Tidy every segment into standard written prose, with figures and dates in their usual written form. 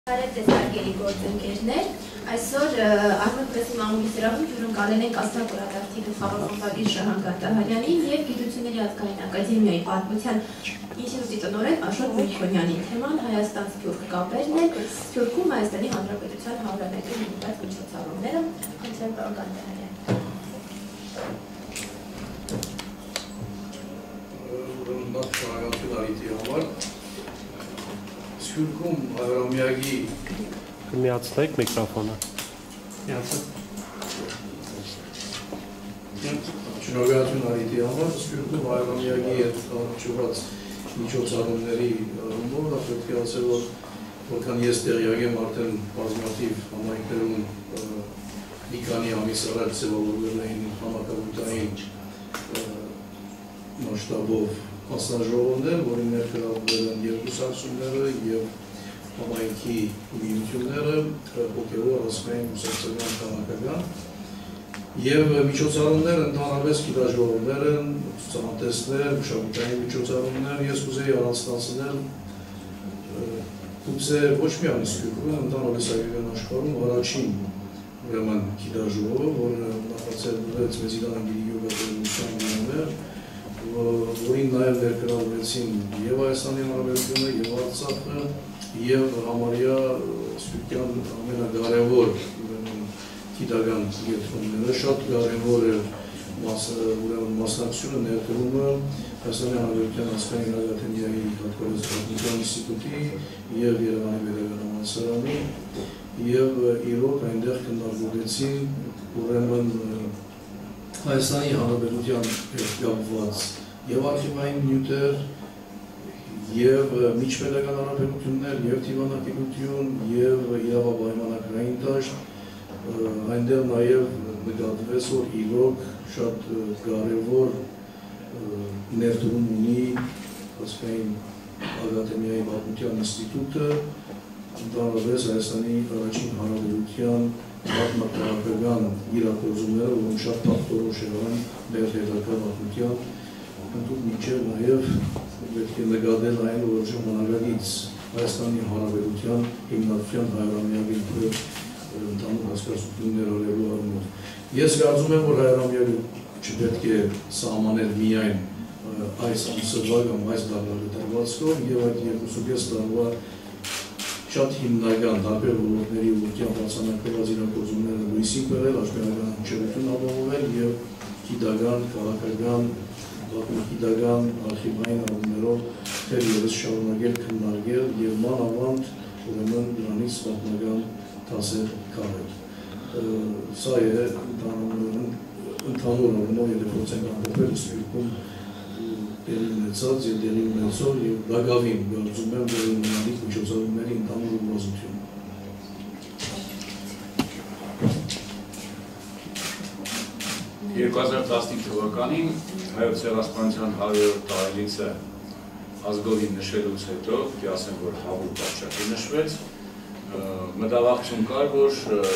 Հարգելի գործընկերներ, այսօր Արմեն պրեսի մամուլի սրահում հյուրընկալել ենք Աստղակուրադարձի գլխավոր խմբագիր Շահան Գարտահարյանին և Գիտությունների ազգային ակադեմիայի պատմության ինստիտուտի տնօրեն Աշոտ Մելքոնյանին։ Թեման Հայաստան-Սփյուռք կապերն են, Սփյուռքում Հայաստանի Հանրապետության 100-ամյակին նվիրված միջոցառումները։ Խնդրեմ, պարոն Գարտահարյան։ Նախ շնորհակալություն Արիթի համար։ Սփյուռքում 100-ամյակի Միացրեք միկրոֆոնը։ Շնորհակալություն Արիթի համար, Սփյուռքում 100-ամյակի հետ կապված միջոցառումների ռումբով պետք է ասել, որ որքան ես տեղյակ եմ, արդեն բազմաթիվ համայնքներում մի քանի ամիս առաջ ձևավորվել էին համակարգային մասշտաբով մասնաժողովներ, որին ներգրավվել են և կուսակցությունները և համայնքի միությունները, հոգևոր, ազգային, կուսակցական, քաղաքական և միջոցառումներ ընդհանրապես գիտաժողովներ են, ցուցահանդեսներ, մշակութային միջոցառումներ, ես կուզեի առանձնացնել գուցե ոչ միայն Սփյուռքում, ընդհանրապես հայկական աշխարհում առաջին ուրեմն գիտաժողովը, որը նախաձեռնվեց Մեծիդան գյուղատնտեսության գումարներ, որին նաև ներգրավվեցին և Հայաստանի Հանրապետությունը, և Արցախը, և համարյա սփյուռքյան ամենակարևոր գիտական կենտրոնները, շատ կարևոր էր մասնակցությունը ներդրումը Հայաստանի Հանրապետության ազգային ակադեմիայի հատկապես պատմության ինստիտուտի և Երևանի Պետական համալսարանի և իրոք այնտեղ քննարկվեցին ուրեմն Հայաստանի Հանրապետության հետ կապված և արխիվային նյութեր, և միջպետական հարաբերություններ, և դիվանագիտություն, և իրավապայմանագրային դաշտ, այնտեղ նաև նկատվեց, որ իրոք շատ կարևոր ներդրում ունի ազգային ակադեմիայի պատմության ինստիտուտը, ընդհանրապես Հայաստանի առաջին հանրապետության պատմական իրագործումները, որոնք շատ փառատոնոշ եղան մեր հետագա պատմության, ընդհանուր մինչև նաև պետք է նկատել այն, որ ժամանակակից Հայաստանի Հանրապետության հիմնադրության 100-ամյակի ընդհանուր հասկացություններ արելու առումով։ Ես կարծում եմ, որ 100-ամյակը չպետք է սահմանել միայն այս ամսվա կամ այս տարվա տարվածքով և այդ 2.5 տարվա շատ հիմնական տարբեր ոլորտների ուղղությամբ արձանագրված իրագործումները լույսի բերել, աշխարհական հնչյունություն ապահովել և գիտական, քաղաքական, պատմագիտական, արխիվային առումներով թերևս շարունակել քննարկել և մանավանդ ուրեմն դրանից պատմական դասեր քաղել։ Սա է ընդհանուր առումով, եթե փորձենք ամփոփել Սփյուռքում տեղի ունեցած և տեղի ունեցող և բակավին կարծում եմ, որ ունենալիք միջոցառումների ընդհանուր ուղղվածություն։ 2015 թվականին Հայոց ցեղասպանության 100-րդ տարելիցը ազգովին նշելուց հետո, պետք է ասեմ, որ հավուր պատշաճի նշվեց, մտավախություն կար, որ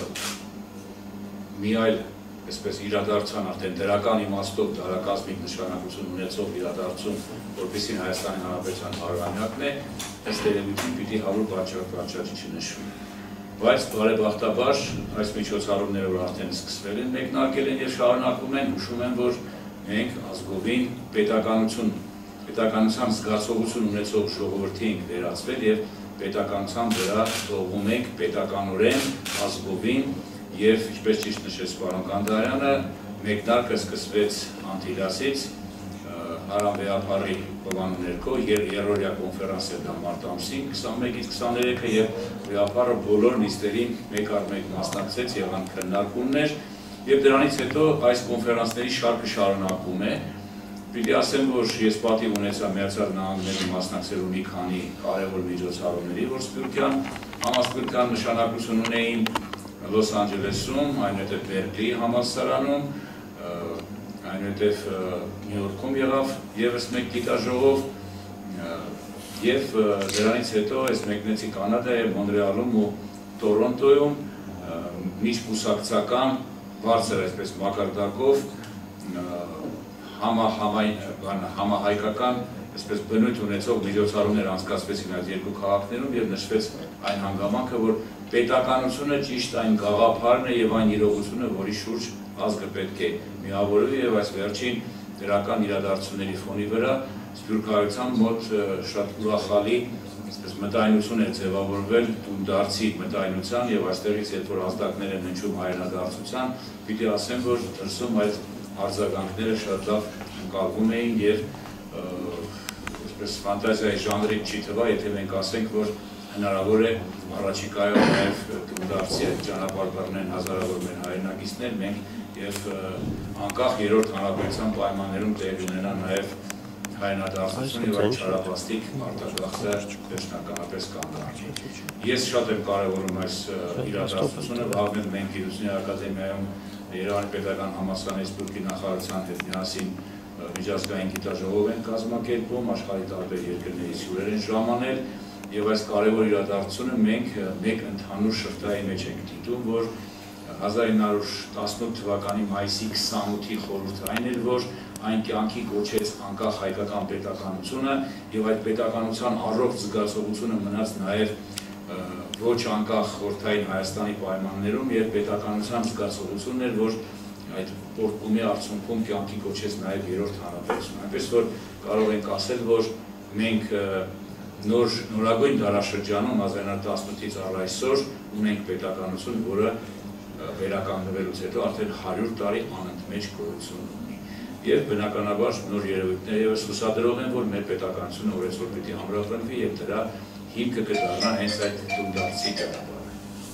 մի այլ այսպես իրադարձության արդեն դրական իմաստով դարակազմիկ նշանակություն ունեցող իրադարձում, որպեսզի Հայաստանի Հանրապետության 100-ամյակն է, ըստ երևույթին պիտի հավուր պատշաճի չնշվի։ Բայց բարեբախտաբար այս միջոցառումները, որ արդեն սկսվել են, մեկնարկել են և շարունակվում են, հուշում են, որ մենք ազգովին պետականության զգացողություն ունեցող ժողովրդի ենք վերածվել և պետականության վրա թողում ենք պետականորեն ազգովին և ինչպես ճիշտ նշեց պարոն Գարտահարյանը, մեկնարկը սկսվեց Անտիլիասից, Արամ Վեհապարի հովանու ներքո երրորդյա կոնֆերանս էր դա մարտ ամսին 21-ից 23-ը և Վեհապարը բոլոր նիստերին մեկ առ մեկ մասնակցեց եղան քննարկումներ և դրանից հետո այս կոնֆերանսների շարքը շարունակվում է։ Պիտի ասեմ, որ ես պատիվ ունեցա Միացյալ Նահանգներում մասնակցելու մի քանի կարևոր միջոցառումների, որ սփյուռքյան համասփյուռքյան նշանակություն ունեին Լոս Անջելեսում, այնուհետև Բերկլիի համալսարանում, այնուհետև Նյու Յորքում եղավ ևս մեկ գիտաժողով և դրանից հետո ես մեկնեցի Կանադայում, Մոնրեալում ու Տորոնտոյում միջկուսակցական բարձր այսպես մակարդակով համահայկական այսպես բնույթ ունեցող միջոցառումներ անցկացվեցին այդ երկու քաղաքներում եւ նշվեց այն հանգամանքը, որ պետականությունը ճիշտ այն գաղափարն է եւ այն իրողությունը, որի շուրջ ազգը պետք է միավորվի եւ այս վերջին դրական իրադարձությունների ֆոնի վրա Սփյուռքահայության մոտ շատ ուրախալի մտայնություն է ձևավորվել տունդարձի մտայնության եւ այստեղից երբ որ ազդակներ են հնչում հայրենադարձության, պիտի ասեմ, որ դրսում այդ արձագանքները շատ լավ ընկալվում էին եւ ֆանտազիայի ժանրի չի թվա, եթե մենք ասենք, որ հնարավոր է առաջիկայում նաեւ տունդարձի այդ ճանապարհ բռնեն հազարավոր մեր հայրենակիցներ, մենք եւ անկախ երրորդ հանրապետության պայմաններում տեղի ունենա նաեւ հայրենադարձություն եւ այդ չարաբաստիկ արտագաղթը վերջնականապես կանգնի։ Ես շատ եմ կարևորում այս իրադարձությունը, վաղուց մենք Գիտությունների ակադեմիայում Երևանի պետական համալսարանի սպորտի նախարարության հետ միասին միջազգային գիտաժողով են կազմակերպում, աշխարհի տարբեր երկրներից հյուրեր են ժամանել եւ այս կարևոր իրադարձությունը մենք մեկ ընդհանուր շղթայի մեջ ենք դիտում, որ 1918 թվականի մայիսի 28-ի խորհուրդային էր, որ այն կյանքի կոչեց անկախ հայկական պետականությունը եւ այդ պետականության առողջ զգացողությունը մնաց նաեւ ոչ անկախ խորհրդային Հայաստանի պայմաններում եւ պետականության զգացողությունն էր, որ այդ պորտումի արդյունքում կյանքի կոչեց նաեւ երրորդ հանրապետությունը։ Այնպես որ կարող ենք ասել, որ մենք նորագույն դարաշրջանում 1918-ից առ այսօր ունենք պետականություն, որը վերականգնվելուց հետո արդեն 100 տարի անընդմեջ գոյություն ունի։ Եվ բնականաբար նոր երևույթները եւս հուսադրող են, որ մեր պետականությունը օրեցօր պիտի ամրապնդվի եւ դրա հիմքը կդառնա հենց այդ տունդարձի ճանապարհը։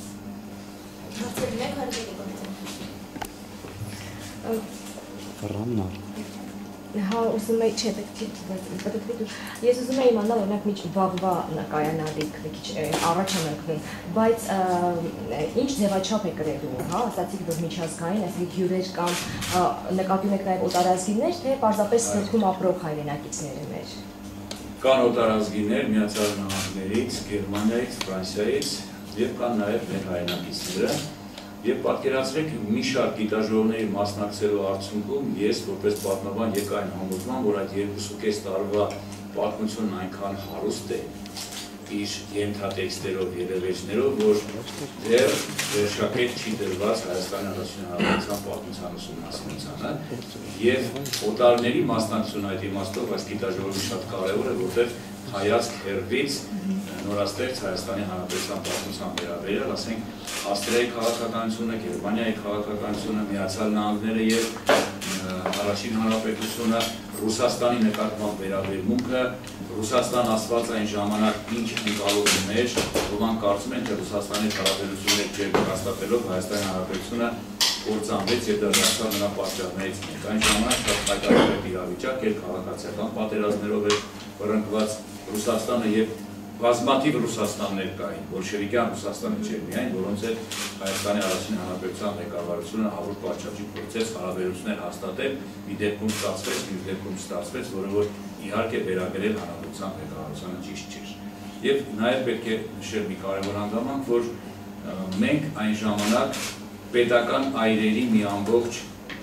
Հա, ուզում եի, չէ, ես ուզում եի իմանալ, օրինակ միջ վաղվա կայանալիք մի քիչ առաջ եմ ընկնում, բայց ինչ ձևաչափ է կրելու, հա, ասացիք, որ միջազգային, այսինքն հյուրեր կամ նկատի ունեք նաև օտարազգիներ, թե պարզապես Սփյուռքում ապրող հայրենակիցները մեր։ Կան օտարազգիներ Միացյալ Նահանգներից, Գերմանիայից, Ֆրանսիայից եւ կան նաեւ մեր հայրենակիցները։ Եվ պատկերացրեք մի շարք գիտաժողովների մասնակցելու արդյունքում ես որպես պատմաբան եկա այն համոզման, որ այդ 2.5 տարվա պատմությունն այնքան հարուստ է իր ենթատեքստերով եւ ելևէջներով, որ դեռ վերջակետ չի դրված Հայաստանի Հանրապետության պատմության ուսումնասիրությանը եւ օտարների մասնակցությունը այդ իմաստով այս գիտաժողովը շատ կարեւոր է, որտեղ հայացք հերվից նորաստեղծ Հայաստանի Հանրապետության պատմության վերաբերյալ, ասենք Ավստրիայի քաղաքականությունը, Գերմանիայի քաղաքականությունը, Միացյալ Նահանգները եւ Առաջին Հանրապետությունը, Ռուսաստանի նկատմամբ վերաբերմունքը, Ռուսաստան ասված այն ժամանակ ինչ ընկալում էր, ոմանք կարծում են, թե Ռուսաստանի հարաբերությունները չերկրաստատելով Հայաստանի Հանրապետությունը կործանվեց եւ դարձավ նրա պատճառներից մեկը։ Այն ժամանակ շատ հայտարարել իրավիճակ էր, քաղաքացիական պատերազմներով էր բռնկված Ռուսաստանը եւ բազմաթիվ Ռուսաստաններ կային, բոլշևիկյան Ռուսաստանը չէր միայն, որոնց հետ Հայաստանի Առաջին Հանրապետության ղեկավարությունը հավուր պատշաճի փորձեց հարաբերություններ հաստատել, մի դեպքում ստացվեց, մյուս դեպքում չստացվեց, որը որ իհարկե վերագրել հանրապետության ղեկավարությանը ճիշտ չէր։ Եվ նաև պետք է նշել մի կարևոր հանգամանք, որ մենք այն ժամանակ պետական այրերի մի ամբողջ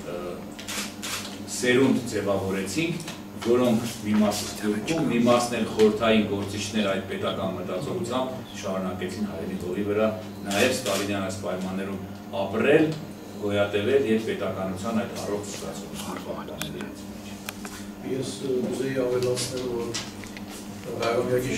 սերունդ ձևավորեցինք, որոնք մի մասը Սփյուռքում, մի մասն էլ խորհրդային գործիչներ այդ պետական մտածողությամբ շարունակեցին հայերի հողի վրա նաև Ստալինյան այս պայմաններում ապրել, գոյատևել եւ պետականության այդ առողջ զգացողությունը պահպանել։ Ես ուզեի ավելացնել, որ հայրամյակի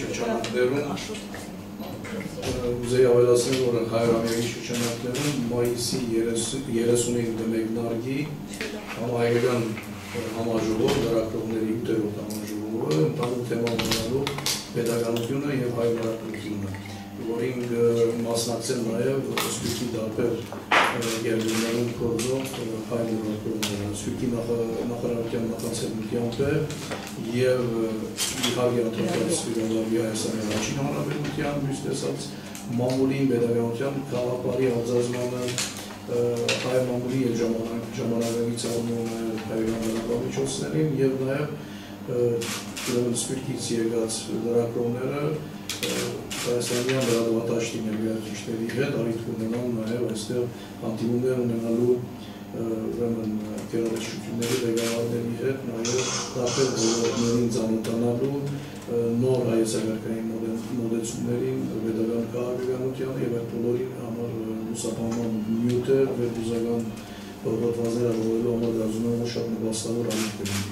շրջանակներում մայիսի 30-ին դեմեկնարգի համահայկական համաժողով, լրագրողների 8-րդ համաժողովը ընդհանուր թեմա ունենալու պետականությունը եւ հայ լրագրությունը, որին մասնակցել նաեւ Սփյուռքի դարբեր երկրներում կողմով հայ լրագրողները, Սփյուռքի նախարարության նախաձեռնությամբ եւ իհարկե անդրադարձ Սփյուռքի Հայաստանի Առաջին Հանրապետության մյուս տեսած մամուլի պետականության գաղափարի արձանումը հայ մամուլի եւ ժամանակակից առումով հայկական լրատվամիջոցներին եւ նաեւ Սփյուռքից եկած լրագրողները հայաստանյան լրատվատաշտի ներկայացուցիչների հետ առիթ ունենան նաեւ այստեղ հանդիպումներ ունենալու ուրեմն գերատեսչությունների ղեկավարների հետ նաև տարբեր ոլորտներին ծանոթանալու նոր հայեցակարգային մոդեցումներին, պետական քաղաքականության եւ այդ բոլորի համար լուսաբանման նյութեր, վերբուզական հոդվածներ ավելելու համար կարծում եմ շատ նպաստավոր ամիջ կլինի։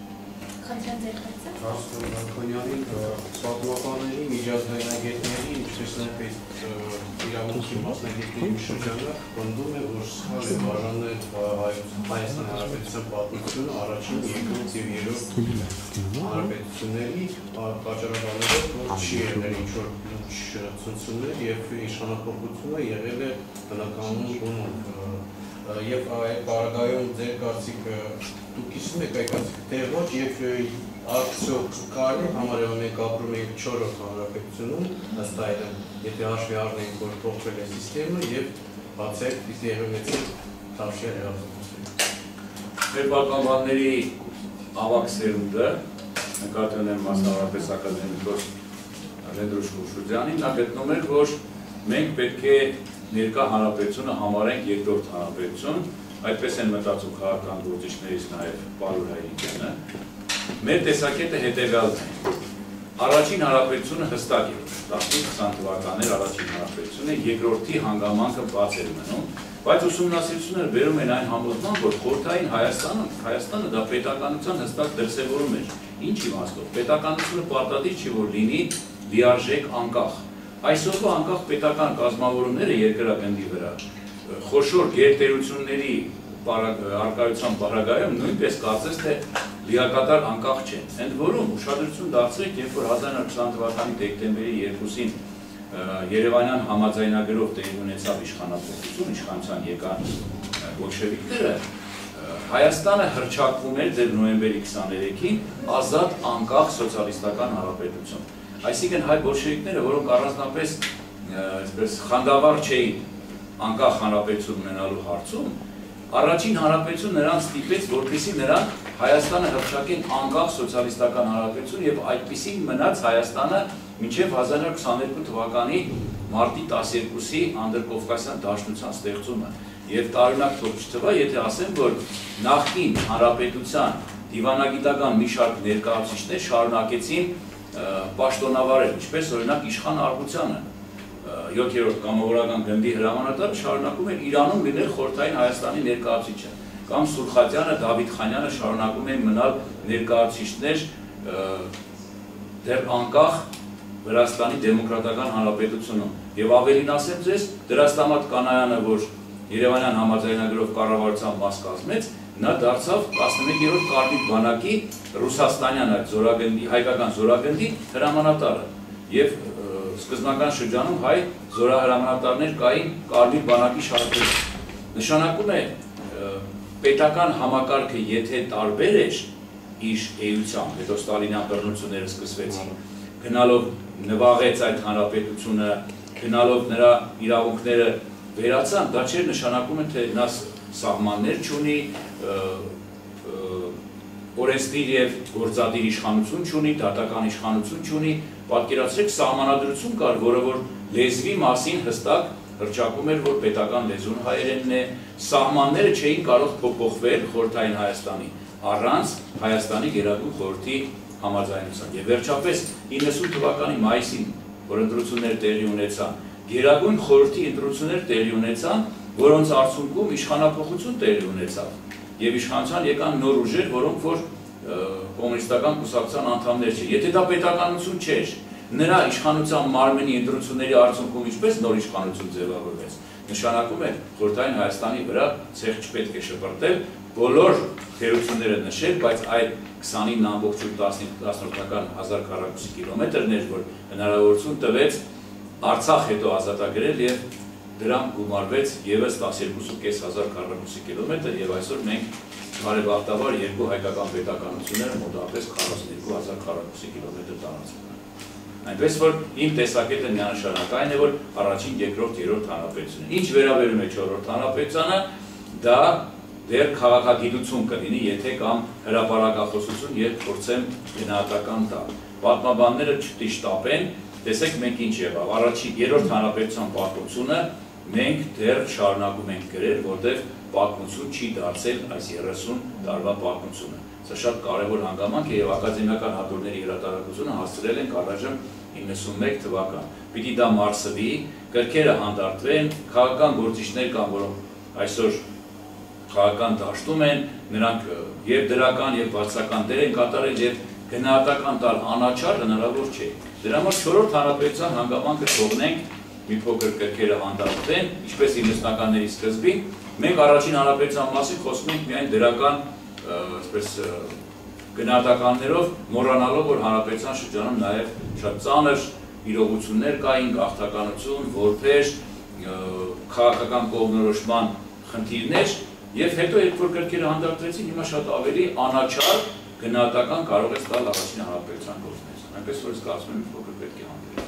Խնդրեմ ձեր հարցը։ Հասկանում Մարկոնյանի պատմաբանների, միջազգայնագետների, ինչպես նաև իրավունքի մասնագետների շրջանը պնդում է, որ սխալ է բաժանել Հայաստանի Հանրապետության պատմությունը առաջին, երկրորդ եւ երրորդ հանրապետությունների պատճառաբանելով, որ չի եղել ինչ-որ ցնցումներ եւ իշխանափոխությունը եղել է բնականոն գոնով։ Եվ այդ պարագայում ձեր կարծիքը դուք իսում եք այդ կարծիքը դեռ ոչ եւ արդյոք կարելի համարյա մենք ապրում ենք 4-րդ հանրապետությունում ըստ այդմ, եթե հաշվի առնենք, որ փոխվել է սիստեմը եւ բացեք պիտի եղնեցի Թավշյա հեղափոխությունը։ Մեր պատմաբանների ավագ սերունդը, նկատի ունեմ մասնավորապես ակադեմիկոս Ռենդրուշ Խուշուձյանին, նա գտնում էր, որ մենք պետք է ներկա հանրապետությունը համարենք երկրորդ հանրապետություն, այդպես են մտածում քաղաքական գործիչներից նաև Պարուր Հայրիկյանը։ Մեր տեսակետը հետևյալն է. առաջին հանրապետությունը հստակ է, 15-20 թվականներ առաջին հանրապետությունը, երկրորդի հանգամանքը բաց էր մնում, բայց ուսումնասիրությունները բերում են այն համոզման, որ խորհրդային Հայաստանը դա պետականության հստակ դրսևորում էր։ Ինչ իմաստով, պետականությունը պարտադիր չի, որ լինի լիարժեք անկախ։ Այսօրվա անկախ պետական կազմավորումները երկրագնդի վրա խոշոր գերտերությունների առկայության պարագայում նույնպես կարծես թե լիակատար անկախ չեն։ Ընդ որում ուշադրություն դարձրեք, երբ որ 1920 թվականի դեկտեմբերի 2-ին Երևանյան համաձայնագրով տեղի ունեցավ իշխանափոխություն, իշխանության եկան բոլշևիկները, Հայաստանը հռչակվում էր դեռ նոյեմբերի 23-ին ազատ անկախ սոցիալիստական հանրապետություն։ Այսինքն հայ բոլշևիկները, որոնք առանձնապես խանդավառ չէին անկախ հանրապետություն ունենալու հարցում, առաջին հանրապետություն նրանց ստիպեց, որպեսզի նրանք Հայաստանը հռչակեն անկախ սոցիալիստական հանրապետություն եւ այդպիսին մնաց Հայաստանը մինչեւ 1922 թվականի մարտի 12-ի Անդրկովկասյան դաշնության ստեղծումը։ Եվ տարօրինակ թող չթվա, եթե ասեմ, որ նախկին հանրապետության դիվանագիտական մի շարք ներկայացուցիչներ շարունակեցին պաշտոնավարել, ինչպես օրինակ Իշխան Արգուցյանը, 7-րդ կամավորական գնդի հրամանատարը շարունակում էր Իրանում լինել խորհրդային Հայաստանի ներկայացուցիչը, կամ Սուրխատյանը, Դավիթ Խանյանը շարունակում են մնալ ներկայացուցիչներ դեռ անկախ Վրաստանի դեմոկրատական հանրապետությունում։ Եվ ավելին ասեմ ձեզ, Դրաստամատ Կանայանը, որ Երևանյան համաձայնագրով կառավարության մաս կազմեց, նա դարձավ 11-րդ Կարմիր բանակի ռուսաստանյան այդ զորագնդի, հայկական զորագնդի հրամանատարը։ Եվ սկզբնական շրջանում հայ զորահրամանատարներ կային Կարմիր բանակի շարքերում։ Նշանակում է պետական համակարգը եթե տարբեր էր իր էությամբ, հետո ստալինյան բռնությունները սկսվեցին, գնալով նվաղեց այդ հանրապետությունը, գնալով նրա իրավունքները վերացան, դա չէր նշանակում է, թե նա սահմաններ չունի, օրենսդիր և գործադիր իշխանություն չունի, դատական իշխանություն չունի, պատկերացրեք սահմանադրություն կար, որը որ լեզվի մասին հստակ հռչակում էր, որ պետական լեզուն հայերենն է, սահմանները չէին կարող փոփոխվել խորհրդային Հայաստանի, առանց Հայաստանի Գերագույն խորհրդի համաձայնության։ Եվ վերջապես 90 թվականի մայիսին, որ ընտրություններ տեղի ունեցան, Գերագույն խորհրդի ընտրություններ տեղի ունեցան, որոնց արդյունքում իշխանափոխություն տեղի ունեցավ։ Եվ իշխանության եկան նոր ուժեր, որոնք որ կոմունիստական կուսակցության անդամներ չէ։ Եթե դա պետականություն չէր, նրա իշխանության մարմնի ընտրությունների արդյունքում ինչպես նոր իշխանություն ձևավորվեց, նշանակում է խորհրդային Հայաստանի վրա ցեղ չպետք է շպրտել, բոլոր թերությունները նշել, բայց այդ 29.10 քառակուսի կիլոմետրներ, որ հնարավորություն տվեց Արցախ հետո ազատագրել եւ դրան գումարվեց եւս 12.500 քառակուսի կիլոմետր եւ այսօր մենք բարեբախտաբար երկու հայկական պետականությունները մոտավորապես 42,000 քառակուսի կիլոմետր տարածքում են։ Այնպես որ իմ տեսակետը միանշանակ այն է, որ առաջին, երկրորդ, երրորդ հանրապետությունը։ Ինչ վերաբերում է չորրորդ հանրապետությանը, դա դեռ քաղաքագիտություն կլինի, եթե կամ հրապարակախոսություն, երբ փորձեմ գնահատական տալ։ Պատմաբանները չտիշտապեն, տեսեք մենք ինչ եղավ։ Առաջին, երրորդ հանրապետության պատմությունը մենք դեռ շարունակում ենք գրել, որտեղ պատմություն չի դարձել այս 30 տարվա պատմությունը։ Սա շատ կարևոր հանգամանք է եւ ակադեմիական հատորների հրատարակությունը հասցրել ենք առայժմ 91 թվական։ Պիտի դա մարսվի, գրքերը հանդարտվեն, քաղաքական գործիչներ կան, որոնք այսօր քաղաքական դաշտում են, նրանք եւ դրական եւ վարձական դեր են կատարել եւ գնահատական տալ անաչառ հնարավոր չէ։ Դրա համար 4-րդ հանրապետության հանգամանքը թողնենք մի փոքր գրքերը հանդարտվեն, ինչպես 90-ականների սկզբին, մենք առաջին հանրապետության մասին խոսում ենք միայն դրական, այսպես գնահատականներով, մոռանալով, որ հանրապետության շրջանում նաև շատ ծանր իրողություններ կային, գաղթականություն, որբեր, քաղաքական կողմնորոշման խնդիրներ, եւ հետո երբ որ գրքերը հանդարտվեցին, հիմա շատ ավելի անաչառ գնահատական կարող է ստալ առաջին հանրապետության գործունեությունը։ Այնպես որ զգացում եմ, որ պետք է հանդիպել։